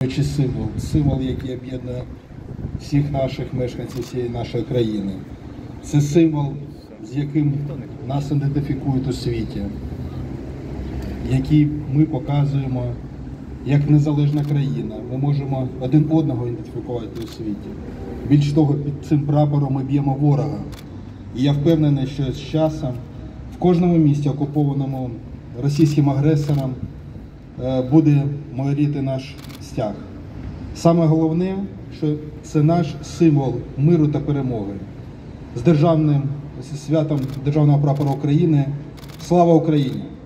Символ, який об'єднує всіх наших мешканців всієї нашої країни. Це символ, з яким нас ідентифікують у світі, який ми показуємо як незалежна країна. Ми можемо один одного ідентифікувати у світі. Більш того, під цим прапором ми б'ємо ворога. І я впевнений, що з часом в кожному місті, окупованому російським агресором, буде майоріти наш стяг. Саме головне, що це наш символ миру та перемоги. З святом Державного прапора України. Слава Україні!